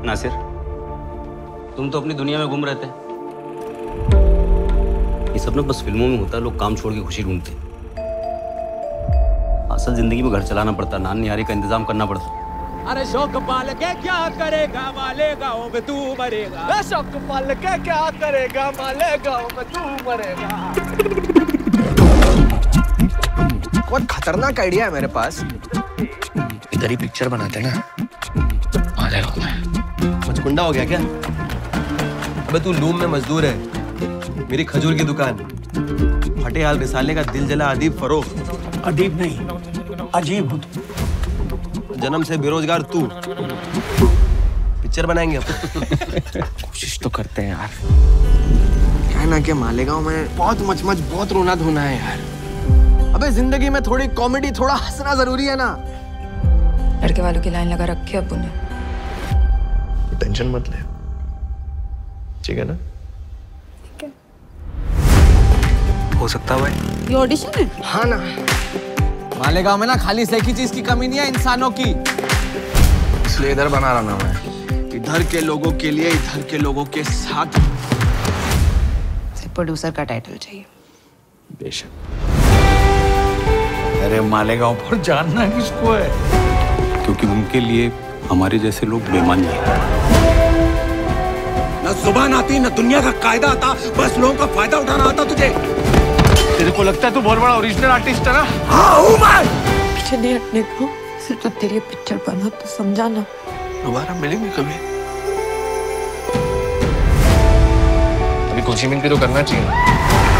नासिर, तुम तो अपनी दुनिया में घूम रहे थे। ये सब ना बस फिल्मों में होता है, लोग काम छोड़ के खुशी ढूंढते। असल जिंदगी में घर चलाना पड़ता, नान निहारी का इंतजाम करना पड़ता। अरे शौक पाल के क्या करेगा, मालेगा होगे तू मरेगा। शौक पाल के क्या करेगा, मालेगा होगे तू मरेगा। बहुत खतरनाक आइडिया है मेरे पास। इधर ही पिक्चर बनाते ना, मालेगा मैं। मचकुंडा हो गया क्या? अबे तू लूम में मजदूर है, मेरी खजूर की दुकान। फटे हाल रिसाले का दिल जला अदीब फरोख्त। अदीब नहीं, अजीब हो तुम। जन्म से बेरोजगार तू। पिक्चर बनाएंगे कोशिश तो करते हैं यार। क्या है ना कि मालेगांव में बहुत मच बहुत रोना धोना है यार। अबे जिंदगी में थोड़ी कॉमेडी, थोड़ा हंसना जरूरी है ना। लड़के वालों की लाइन लगा रखी है अब्बू ने। टेंशन मत ले, ठीक है ना? ठीक है। हो सकता है भाई ये ऑडिशन है? हाँ ना। मालेगांव में ना खाली एक ही चीज की कमी नहीं है, इंसानों की। इसलिए इधर बना रहा ना मैं, इधर के लोगों के लिए, इधर के लोगों के साथ। सिर्फ प्रोड्यूसर का टाइटल चाहिए। बेशक। अरे मालेगांव पर जानना किसको है? क्योंकि उनके लिए हमारे जैसे लोग बेमानी हैं। न जुबान आती, न दुनिया का कायदा आता, बस लोगों का फायदा उठाना आता तुझे। तेरे को लगता है तू बहुत बड़ा ओरिजिनल आर्टिस्ट है ना? हाँ हूँ मैं। पीछे नहीं हटने को, सिर्फ तो तेरी पिक्चर बना तो समझा ना। दोबारा मिलेंगे कभी? अभी खुशी मिलती तो करना चाहिए।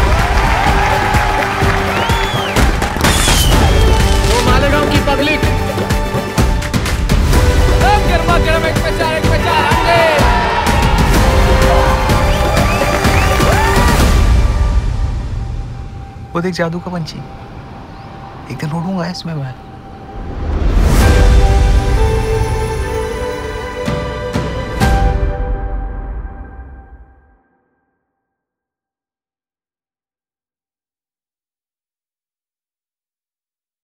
मालेगांव की पब्लिक गरमा गरम एक पे चार आगे। वो देख जादू का पंछी, एक दिन उड़ूंगा इसमें मैं।